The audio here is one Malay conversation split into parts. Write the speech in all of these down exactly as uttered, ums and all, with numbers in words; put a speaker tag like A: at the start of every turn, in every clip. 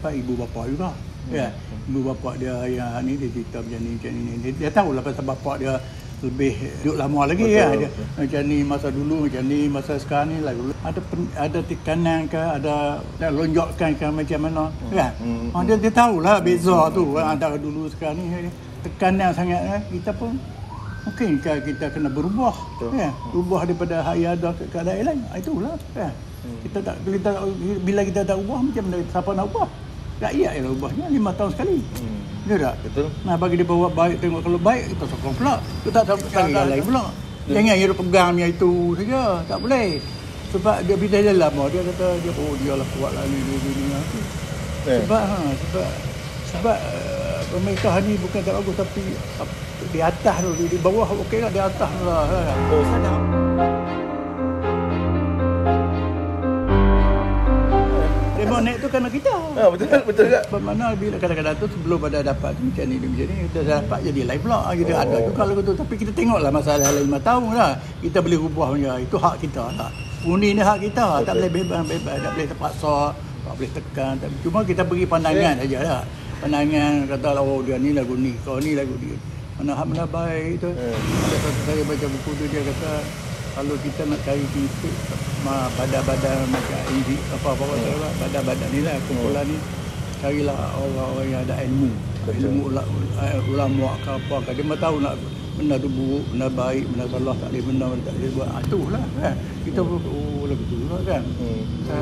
A: dapat ibu bapa juga. Hmm. Ya, ibu bapa dia yang ni dia cerita macam ni macam ni. Dia, dia tahulah pasal bapa dia lebih duduk lama lagi. Betul, ya. Dia, macam ni masa dulu, macam ni masa sekarang ni lah. Ada ada tekanan ke, ada lonjakan ke macam mana. Hmm. Kan? Hmm. Ha, dia dia tahulah beza hmm. tu hmm. antara dulu sekarang ni. Tekanan sangat kan. Kita pun mungkin kita kena berubah. Ya. Berubah daripada hari ada ke keadaan lain. Itulah. Ya. Hmm. Kita tak kita bila kita tak ubah macam mana siapa nak ubah? Rakyat yang ubahnya lima tahun sekali. Hmm. Ya tak? Betul. Nah bagi dia bawa baik tengok kalau baik kita sokong pula. Kita tak tak lain pula. Jangan dia pegang yang itu saja. Tak boleh. Sebab dia bila dia lama dia kata dia oh dia lah kuat lah ni ni ni. Eh. Sebab ha sebab sebab uh, pemerintahan ni bukan tak bagus tapi uh, di atas tu di, di bawah okey lah di atas lah. Oh sadar. Naik tu kena kita. Ha, betul betul tak? Bermakna bila kadang-kadang tu sebelum pada dapat tu macam ni macam ni kita dapat jadi live pula. Kita oh. ada juga lagu tu tapi kita tengoklah masalah lima tahun lah. Kita boleh ubah punya itu hak kita lah. Undi ni hak kita. Betul. Tak boleh bebas-bebas, tak boleh terpaksa, tak boleh tekan. Tak, cuma kita beri pandangan yeah. saja lah. Pandangan kata oh dia ni lagu ni, kau ni lagu dia. Mana hak mana baik tu. Yeah. Ada satu saya baca buku tu dia kata kalau kita nak cari titik badan-badan macam ini apa-apa hmm. badan-badan ni lah kumpulan hmm. ni carilah orang-orang yang ada ilmu. Betul. Ilmu ulama ke apa ke dia tahu nak benda tu buruk, benda baik, benda salah tak boleh benda tak boleh buat. Ah itulah kan. Kita hmm. oh lagu tu lah kan. Hmm.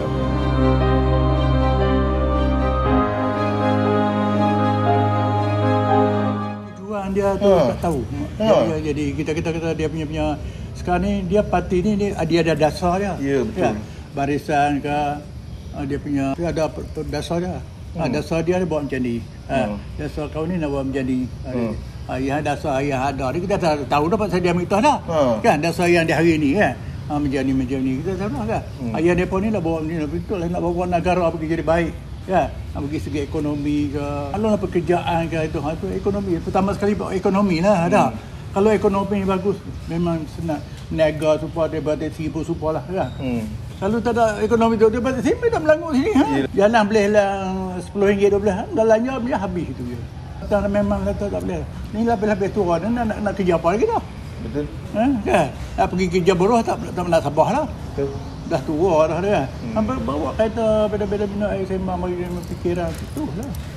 A: Tujuan dia tu ha. tak tahu. Ha. Dia, jadi kita kita kata dia punya punya sekarang ni dia parti ni dia, dia ada dasar dia. Ya betul. Ya, barisan ke dia punya dia ada dasar dia. Hmm. Ha, dasar dia dia buat macam ni. Ha, hmm. Dasar kau ni nak buat macam ni. Hmm. Ha, yang dasar yang ada ni kita dah tahu dah pasal dia mitah dah. Hmm. Kan dasar yang di hari ni kan. Ha, macam ni macam ni kita tahu dah kan. Hmm. Ayah depa ni nak bawa ni betul lah nak bawa negara pergi jadi baik. Ya, nak bagi segi ekonomi ke. Kalau nak pekerjaan ke itu, itu ekonomi. Pertama sekali ekonomi lah ada. Hmm. Kalau ekonomi bagus, memang senang niaga supaya daripada seribu supaya lah kan. Hmm. Kalau tak ada ekonomi tu, daripada sini dah melanggut sini. Ha? Jalan boleh lah sepuluh ringgit dua belas. Dah lanjut punya habis itu je. Tak memang kata tak boleh. Ni lebih-lebih tua dan nak, nak, nak kerja apa lagi dah. Betul. Ha? Kan? Nak pergi kerja buruh tak, tak nak sabar lah. Betul. Dah tua dah dia. Hmm. Bawa kereta beda-beda bina air sembang bagi fikiran. Itulah.